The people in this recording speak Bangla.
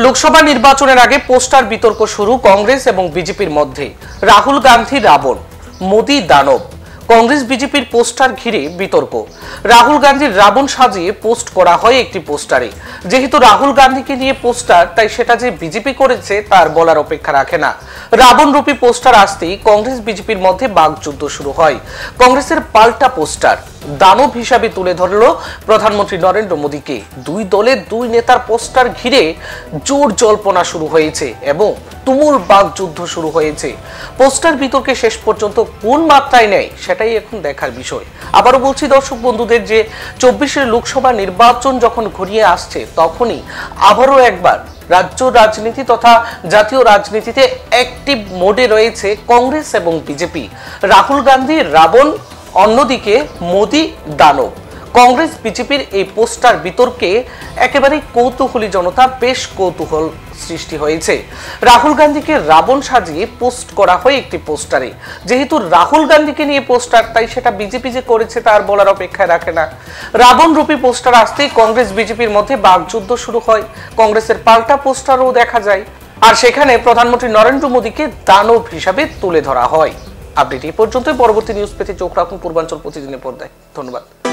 লোকসভা নির্বাচনের আগে পোস্টার বিতর্ক শুরু কংগ্রেস এবং বিজেপির মধ্যে। রাহুল গান্ধী রাবণ, মোদি দানব। কংগ্রেস বিজেপির পোস্টার ঘিরে বিতর্ক। রাহুল গান্ধীর রাবণ সাজিয়ে পোস্ট করা হয় একটি পোস্টারে। যেহেতু রাহুল গান্ধীকে নিয়ে পোস্টার, তাই সেটা যে বিজেপি করেছে তার বলার অপেক্ষা রাখে না। রাবণ রূপী পোস্টার আসতেই কংগ্রেস বিজেপির মধ্যে বাকযুদ্ধ শুরু হয়। কংগ্রেসের পাল্টা পোস্টার দানব হিসাবে তুলে ধরল প্রধানমন্ত্রী নরেন্দ্র মোদীকে। দুই দলের দুই নেতার পোস্টার ঘিরে জোর জল্পনা শুরু হয়েছে এবং তুমুল বাকযুদ্ধ শুরু হয়েছে। পোস্টার বিতর্কে শেষ পর্যন্ত কোন মাত্রায় নেয় সেটাই এখন দেখার বিষয়। আবারও বলছি দর্শক বন্ধুদের যে 24-এর লোকসভা নির্বাচন যখন ঘনিয়ে আসছে, তখনই আবারও একবার রাজ্য রাজনীতি তথা জাতীয় রাজনীতিতে অ্যাক্টিভ মোডে রয়েছে কংগ্রেস এবং বিজেপি। রাহুল গান্ধী রাবণ, অন্যদিকে মোদি দানব। কংগ্রেস বিজেপির এই পোস্টার বিতর্কে একেবারে কৌতূহলী জনতা বেশ কৌতূহল সৃষ্টি হয়েছে। রাহুল গান্ধীকে রাবণ সাজিয়ে পোস্ট করা হয় একটি পোস্টারে। যেহেতু রাহুল গান্ধীকে নিয়ে পোস্টার, তাই সেটা বিজেপি যে করেছে তার বলার অপেক্ষায় রাখে না। রাবণ রূপী পোস্টার আসতেই কংগ্রেস বিজেপির মধ্যে বাকযুদ্ধ শুরু হয়। কংগ্রেসের পাল্টা পোস্টারও দেখা যায়, আর সেখানে প্রধানমন্ত্রী নরেন্দ্র মোদীকে দানব হিসাবে তুলে ধরা হয়। আপডেট এই পর্যন্তই। পরবর্তী নিউজ পেতে চোখ রাখুন পূর্বাঞ্চল প্রতিদিনের পর্দায়। ধন্যবাদ।